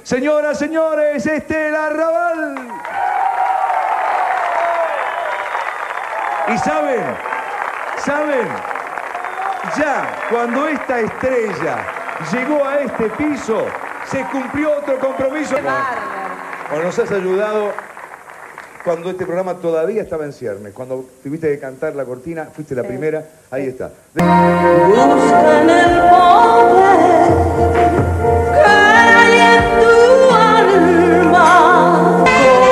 Señoras, señores, el Arrabal. Y saben, ya cuando esta estrella llegó a este piso, se cumplió otro compromiso. Bueno, nos has ayudado cuando este programa todavía estaba en ciernes. Cuando tuviste que cantar la cortina, fuiste la primera, ahí está. Buscan el poder que hay en tu alma.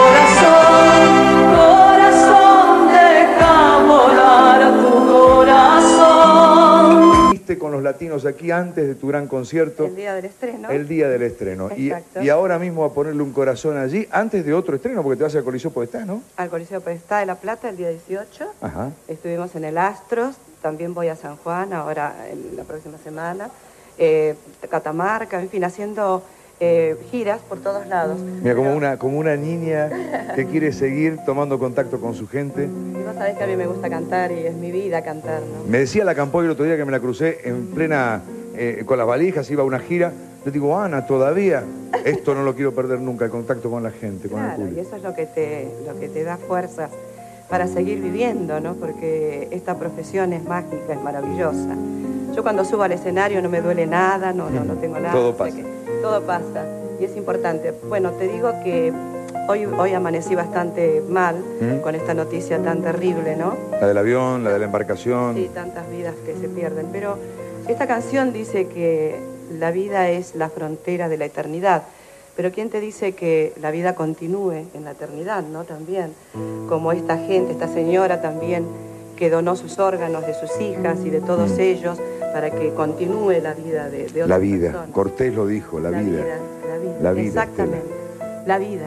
Corazón, deja volar tu corazón. Viste con los latinos aquí antes de tu gran concierto. El día del estreno. El día del estreno. Y ahora mismo a ponerle un corazón allí, antes de otro estreno, porque te vas al Coliseo Podestá, ¿no? Al Coliseo Podestá de La Plata el día 18. Ajá. Estuvimos en el Astros, también voy a San Juan ahora en la próxima semana. Catamarca, en fin, haciendo giras por todos lados. Mira, como una niña que quiere seguir tomando contacto con su gente. Y vos sabés que a mí me gusta cantar y es mi vida cantar, ¿no? Me decía la Campoy el otro día que me la crucé en plena, con las valijas, iba a una gira. Le digo, Ana, todavía esto no lo quiero perder nunca, el contacto con la gente, con el público. Y eso es lo que te da fuerzas para seguir viviendo, ¿no? Porque esta profesión es mágica, es maravillosa. Yo cuando subo al escenario no me duele nada, no tengo nada. Todo pasa. Todo pasa y es importante. Bueno, te digo que hoy amanecí bastante mal con esta noticia tan terrible, ¿no? La del avión, la de la embarcación. Sí, tantas vidas que se pierden. Pero esta canción dice que la vida es la frontera de la eternidad. Pero ¿quién te dice que la vida continúe en la eternidad, no? También, como esta gente, esta señora también, que donó sus órganos de sus hijas y de todos ellos para que continúe la vida de otras La vida, personas. Cortés lo dijo, la vida. La vida, exactamente, Estela. la vida.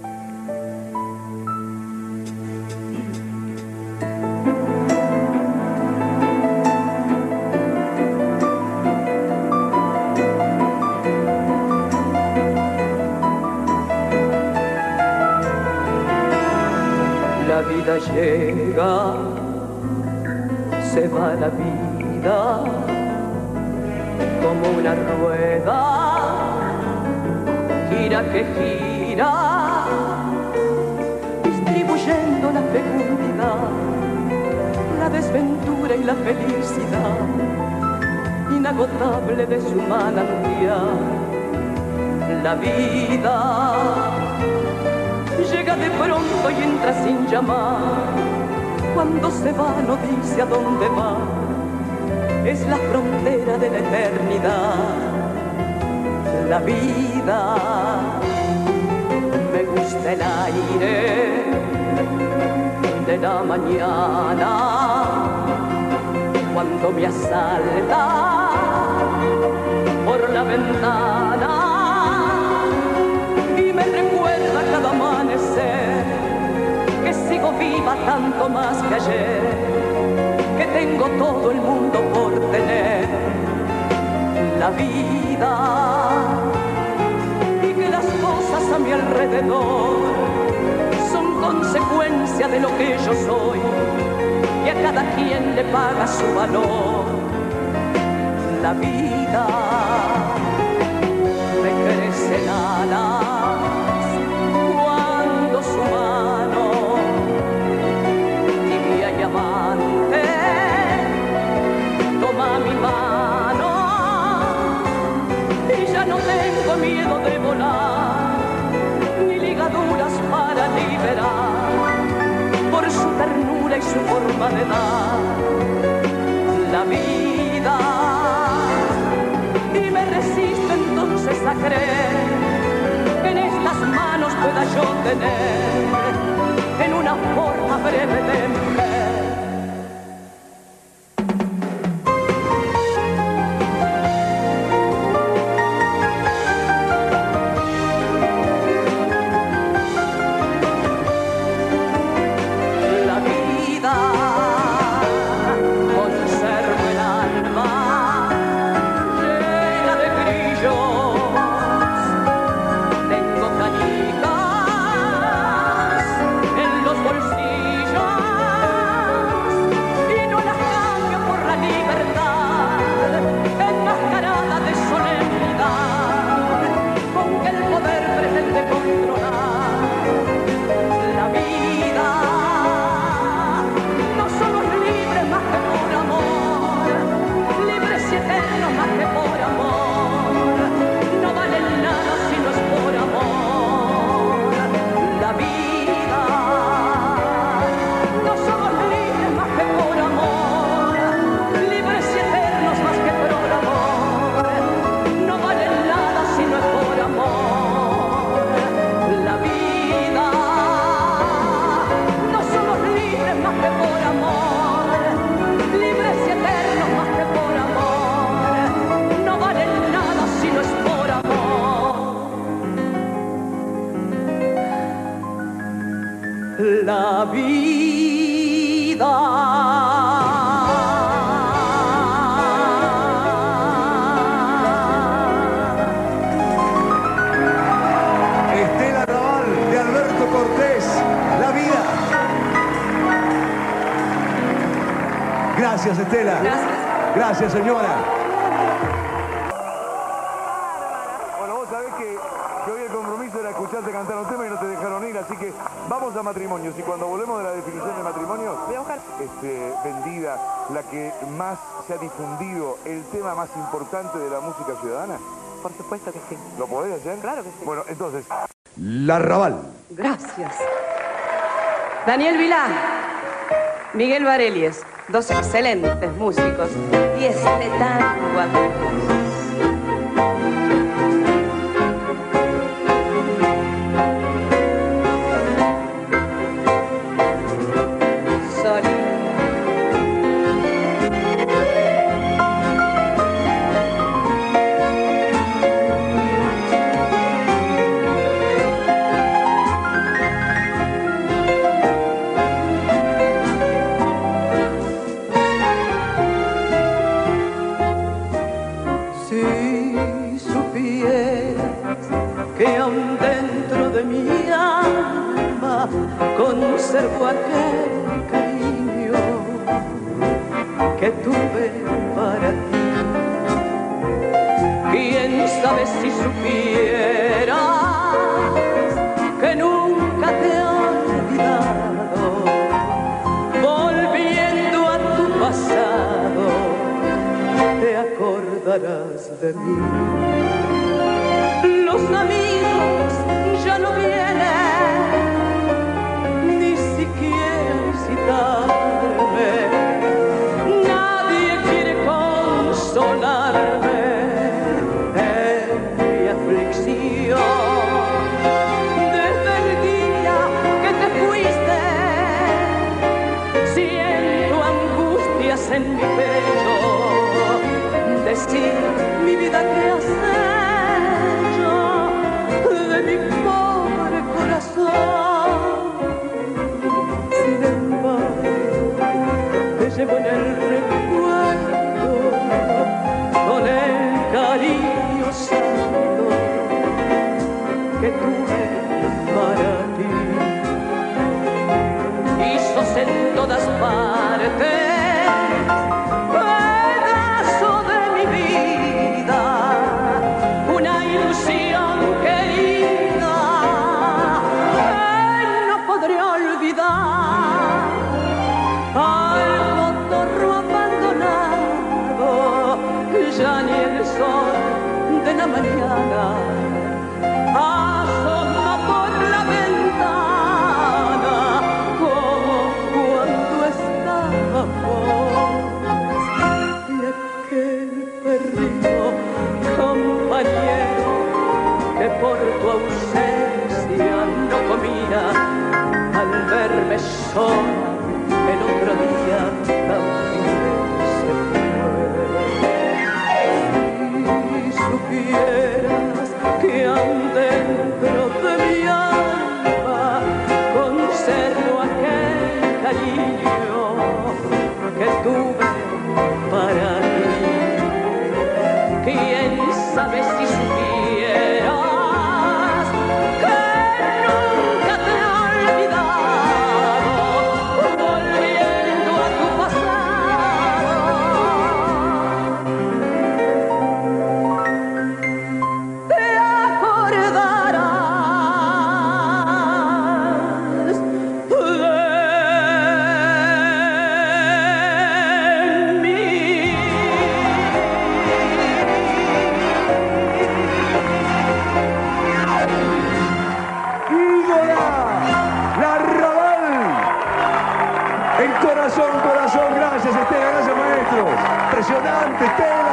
La vida llega, se va la vida como una rueda, gira que gira, distribuyendo la fecundidad, la desventura y la felicidad, inagotable de su manantial. La vida llega de pronto y entra sin llamar. Cuando se va no dice a dónde va. Es la frontera de la eternidad. La vida, me gusta el aire de la mañana cuando me asalta por la ventana. Cada amanecer, que sigo viva tanto más que ayer, que tengo todo el mundo por tener. La vida y que las cosas a mi alrededor son consecuencia de lo que yo soy, y a cada quien le paga su valor. La vida me crece en alas su mano, tibia y amante, toma mi mano, y ya no tengo miedo de volar, ni ligaduras para liberar, por su ternura y su forma de dar la vida, y me resisto entonces a creer pueda yo tener en una forma breve de mujer. La vida conserva el alma llena de brillos. Tengo cañitas en los bolsillos Estela. Gracias. Gracias, señora. Bueno, vos sabés que hoy el compromiso era escucharte cantar un tema y no te dejaron ir, así que vamos a matrimonios. Y cuando volvemos de la definición de matrimonios, Voy a buscar. vendida, la que más se ha difundido, el tema más importante de la música ciudadana. Por supuesto que sí. ¿Lo podés hacer? Claro que sí. Bueno, entonces... Larrabal. Gracias. Daniel Vilá, Miguel Barelies, dos excelentes músicos. Y este tango, amigos. Conservo aquel cariño que tuve para ti. Quién sabe si supieras que nunca te he olvidado, volviendo a tu pasado, te acordarás de mí. Los amigos ya no vienen, ni siquiera visitarme. Nadie quiere consolarme en mi aflicción. Desde el día que te fuiste, siento angustias en mi pecho. Decir mi vida que has hecho de mi pobre corazón. Sin embargo, te llevo en el recuerdo con el cariño santo que tuve para ti. Y sos en todas partes pedazo de mi vida, una ilusión querida que no podré olvidar. Al cotorro abandonado, ya ni el sol de la mañana asoma por la ventana como cuando estábamos. Y aquel perrito compañero que por tu ausencia no comía, al verme sola el otro día también se fue. Si supieras que dentro de mi alma conservo aquel cariño que tuve para ti. ¿Quién sabe si supieras que nunca te he olvidado, volviendo a tu pasado? Te acordarás de mí. ¡Ídola! ¡Larrabal! En corazón, gracias Estela, gracias maestros. Impresionante, Estela.